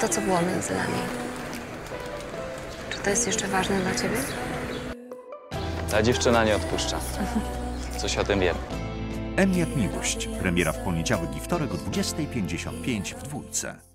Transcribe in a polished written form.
to, co było między nami. Czy to jest jeszcze ważne dla ciebie? Ta dziewczyna nie odpuszcza. Coś o tym wiem. M jak miłość. Premiera w poniedziałek i wtorek o 20:55 w Dwójce.